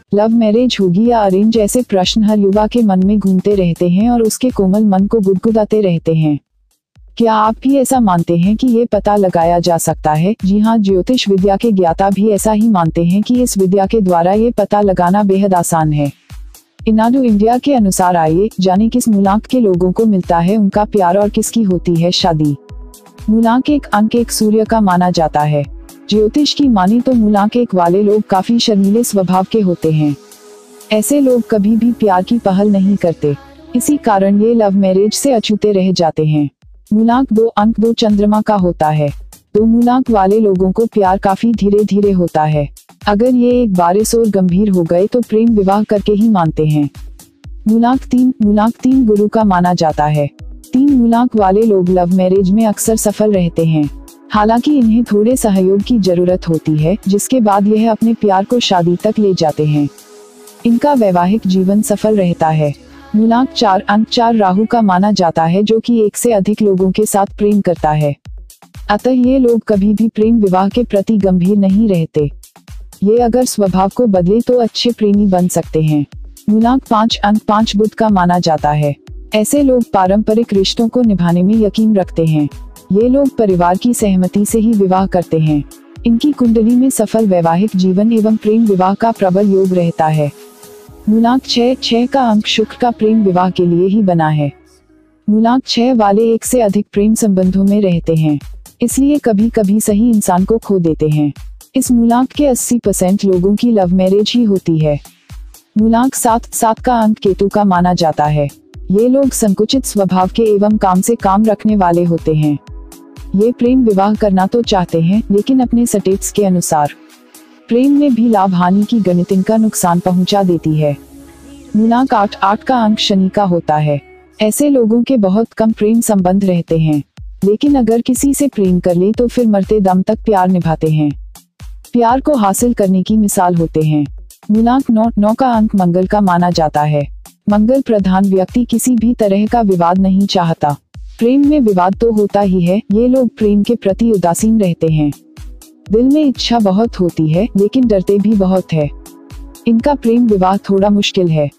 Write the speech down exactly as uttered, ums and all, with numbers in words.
Love marriage होगी या arrange, ऐसे प्रश्न हर युवा के मन में घूमते रहते हैं और उसके कोमल मन को गुदगुदाते रहते हैं। क्या आप भी ऐसा मानते हैं कि ये पता लगाया जा सकता है? जी हाँ, ज्योतिष विद्या के ज्ञाता भी ऐसा ही मानते हैं कि इस विद्या के द्वारा ये पता लगाना बेहद आसान है। इनाडू इंडिया के अनुसार आइए जाने किस मूलांक के लोगों को मिलता है उनका प्यार और किसकी होती है शादी। मूलांक एक अंक एक सूर्य का माना जाता है। ज्योतिष की मानी तो मूलांक एक वाले लोग काफी शर्मीले स्वभाव के होते हैं। ऐसे लोग कभी भी प्यार की पहल नहीं करते, इसी कारण ये लव मैरिज से अछूते रह जाते हैं। मूलांक दो अंक दो चंद्रमा का होता है। दो मूलांक वाले लोगों को प्यार काफी धीरे धीरे होता है। अगर ये एक बारिश और गंभीर हो गए तो प्रेम विवाह करके ही मानते हैं। मूलांक तीन मूलांक तीन गुरु का माना जाता है। तीन मूलांक वाले लोग लव मैरिज में अक्सर सफल रहते हैं। हालांकि इन्हें थोड़े सहयोग की जरूरत होती है, जिसके बाद यह अपने प्यार को शादी तक ले जाते हैं। इनका वैवाहिक जीवन सफल रहता है। मूलांक चार अंक चार राहु का माना जाता है, जो कि एक से अधिक लोगों के साथ प्रेम करता है। अतः ये लोग कभी भी प्रेम विवाह के प्रति गंभीर नहीं रहते। ये अगर स्वभाव को बदले तो अच्छे प्रेमी बन सकते हैं। मूलांक पाँच अंक पाँच बुध का माना जाता है। ऐसे लोग पारंपरिक रिश्तों को निभाने में यकीन रखते हैं। ये लोग परिवार की सहमति से ही विवाह करते हैं। इनकी कुंडली में सफल वैवाहिक जीवन एवं प्रेम विवाह का प्रबल योग रहता है। मूलांक छह छह का अंक शुक्र का प्रेम विवाह के लिए ही बना है। मूलांक छह वाले एक से अधिक प्रेम संबंधों में रहते हैं, इसलिए कभी कभी सही इंसान को खो देते हैं। इस मूलांक के अस्सी परसेंट लोगों की लव मैरिज ही होती है। मूलांक सात सात का अंक केतु का माना जाता है। ये लोग संकुचित स्वभाव के एवं काम से काम रखने वाले होते हैं। ये प्रेम विवाह करना तो चाहते हैं, लेकिन अपने स्टेटस के अनुसार। प्रेम में भी लाभ हानि की गणित इनका नुकसान पहुंचा देती है। मूलांक आठ आठ का अंक शनि का होता है। ऐसे लोगों के बहुत कम प्रेम संबंध रहते हैं, लेकिन अगर किसी से प्रेम कर ले तो फिर मरते दम तक प्यार निभाते हैं। प्यार को हासिल करने की मिसाल होते हैं। मूलांक नौ नौ का अंक मंगल का माना जाता है। मंगल प्रधान व्यक्ति किसी भी तरह का विवाद नहीं चाहता। प्रेम में विवाद तो होता ही है। ये लोग प्रेम के प्रति उदासीन रहते हैं। दिल में इच्छा बहुत होती है, लेकिन डरते भी बहुत है। इनका प्रेम विवाह थोड़ा मुश्किल है।